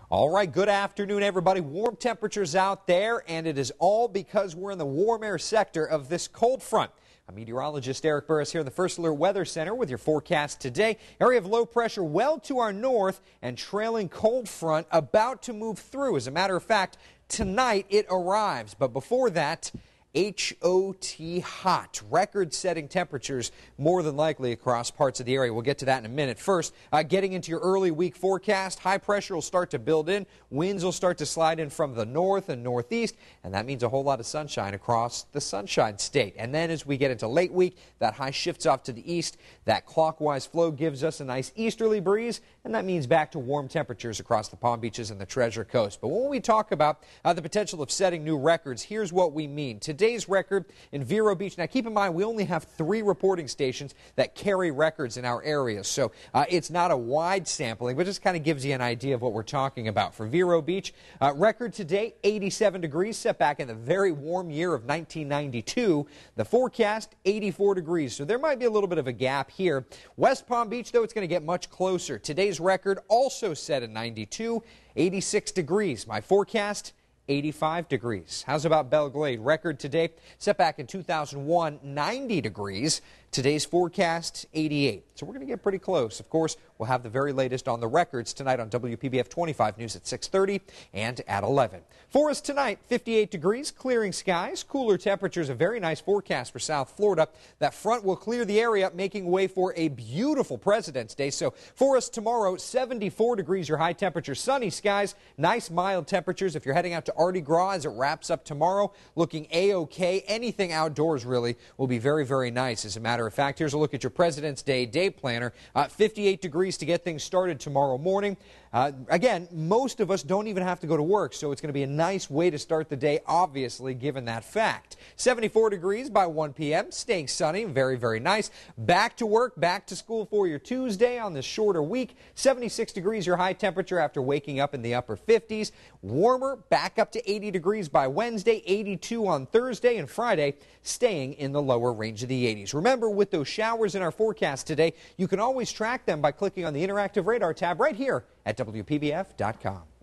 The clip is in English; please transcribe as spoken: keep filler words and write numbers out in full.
All right, good afternoon, everybody. Warm temperatures out there, and it is all because we're in the warm air sector of this cold front. I'm meteorologist Eric Burris here in the First Alert Weather Center with your forecast today. Area of low pressure well to our north and trailing cold front about to move through. As a matter of fact, tonight it arrives. But before that, H O T hot, record-setting temperatures more than likely across parts of the area. We'll get to that in a minute. First, uh, getting into your early week forecast, high pressure will start to build in. Winds will start to slide in from the north and northeast, and that means a whole lot of sunshine across the Sunshine State. And then as we get into late week, that high shifts off to the east. That clockwise flow gives us a nice easterly breeze, and that means back to warm temperatures across the Palm Beaches and the Treasure Coast. But when we talk about uh, the potential of setting new records, here's what we mean. Today, Today's record in Vero Beach. Now, keep in mind, we only have three reporting stations that carry records in our area, so uh, it's not a wide sampling, but just kind of gives you an idea of what we're talking about. For Vero Beach, uh, record today, eighty-seven degrees, set back in the very warm year of nineteen ninety-two. The forecast, eighty-four degrees, so there might be a little bit of a gap here. West Palm Beach, though, it's going to get much closer. Today's record also set at ninety-two, eighty-six degrees. My forecast, eighty-five degrees. How's about Belle Glade? Record today, set back in two thousand one, ninety degrees. Today's forecast, eighty-eight. So we're going to get pretty close. Of course, we'll have the very latest on the records tonight on W P B F twenty-five News at six thirty and at eleven. For us tonight, fifty-eight degrees, clearing skies, cooler temperatures, a very nice forecast for South Florida. That front will clear the area, making way for a beautiful President's Day. So for us tomorrow, seventy-four degrees, your high temperature, sunny skies, nice mild temperatures. If you're heading out to Mardi Gras as it wraps up tomorrow, looking A-OK. Anything outdoors really will be very, very nice. As a matter of fact, here's a look at your President's Day day planner. Uh, fifty-eight degrees to get things started tomorrow morning. Uh, again, most of us don't even have to go to work, so it's going to be a nice way to start the day, obviously, given that fact. seventy-four degrees by one p m, staying sunny, very, very nice. Back to work, back to school for your Tuesday on this shorter week. seventy-six degrees, your high temperature after waking up in the upper fifties. Warmer, back up to eighty degrees by Wednesday, eighty-two on Thursday, and Friday staying in the lower range of the eighties. Remember, with those showers in our forecast today, you can always track them by clicking on the interactive radar tab right here at W P B F dot com.